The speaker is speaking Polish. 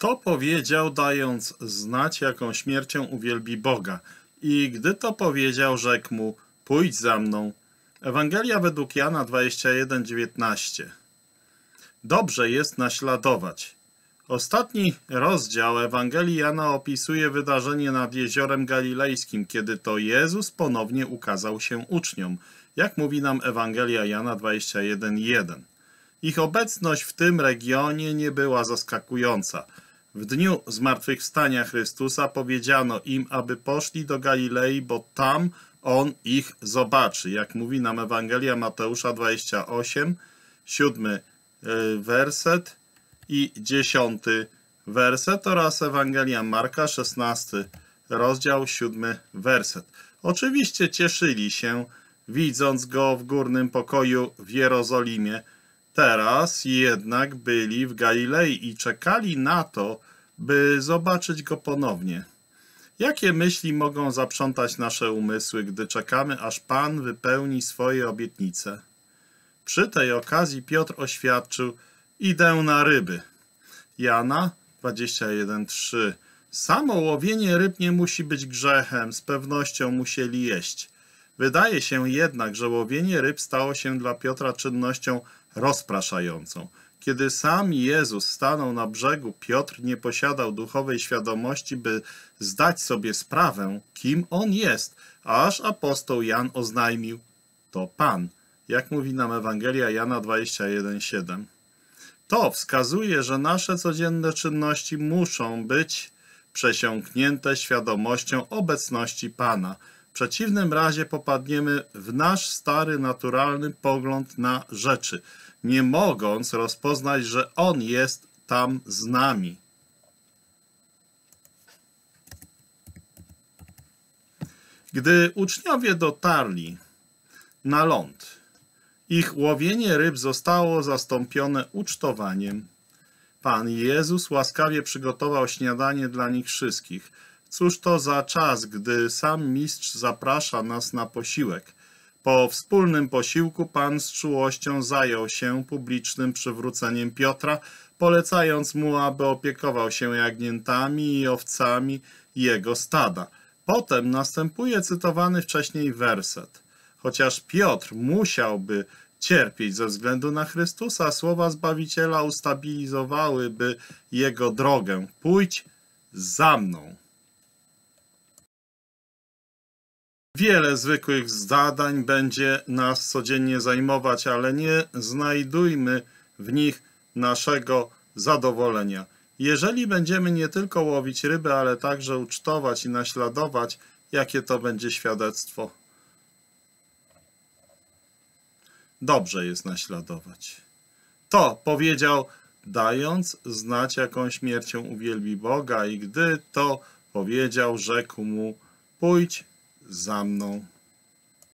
To powiedział, dając znać, jaką śmiercią uwielbi Boga. I gdy to powiedział, rzekł mu: pójdź za mną. Ewangelia według Jana 21:19. Dobrze jest naśladować. Ostatni rozdział Ewangelii Jana opisuje wydarzenie nad Jeziorem Galilejskim, kiedy to Jezus ponownie ukazał się uczniom, jak mówi nam Ewangelia Jana 21:1. Ich obecność w tym regionie nie była zaskakująca. W dniu zmartwychwstania Chrystusa powiedziano im, aby poszli do Galilei, bo tam On ich zobaczy. Jak mówi nam Ewangelia Mateusza 28, 7 werset i 10 werset oraz Ewangelia Marka 16 rozdział 7 werset. Oczywiście cieszyli się, widząc Go w górnym pokoju w Jerozolimie. Teraz jednak byli w Galilei i czekali na to, by zobaczyć Go ponownie. Jakie myśli mogą zaprzątać nasze umysły, gdy czekamy, aż Pan wypełni swoje obietnice? Przy tej okazji Piotr oświadczył: idę na ryby. Jana 21:3. Samo łowienie ryb nie musi być grzechem, z pewnością musieli jeść. Wydaje się jednak, że łowienie ryb stało się dla Piotra czynnością rozpraszającą. Kiedy sam Jezus stanął na brzegu, Piotr nie posiadał duchowej świadomości, by zdać sobie sprawę, kim on jest, aż apostoł Jan oznajmił: to Pan, jak mówi nam Ewangelia Jana 21:7. To wskazuje, że nasze codzienne czynności muszą być przesiąknięte świadomością obecności Pana. W przeciwnym razie popadniemy w nasz stary, naturalny pogląd na rzeczy, nie mogąc rozpoznać, że On jest tam z nami. Gdy uczniowie dotarli na ląd, ich łowienie ryb zostało zastąpione ucztowaniem. Pan Jezus łaskawie przygotował śniadanie dla nich wszystkich. Cóż to za czas, gdy sam mistrz zaprasza nas na posiłek. Po wspólnym posiłku Pan z czułością zajął się publicznym przywróceniem Piotra, polecając mu, aby opiekował się jagniętami i owcami jego stada. Potem następuje cytowany wcześniej werset. Chociaż Piotr musiałby cierpieć ze względu na Chrystusa, słowa Zbawiciela ustabilizowałyby jego drogę. Pójdź za mną. Wiele zwykłych zadań będzie nas codziennie zajmować, ale nie znajdujmy w nich naszego zadowolenia. Jeżeli będziemy nie tylko łowić ryby, ale także ucztować i naśladować, jakie to będzie świadectwo? Dobrze jest naśladować. To powiedział, dając znać, jaką śmiercią uwielbi Boga, i gdy to powiedział, rzekł mu: pójdź za mną.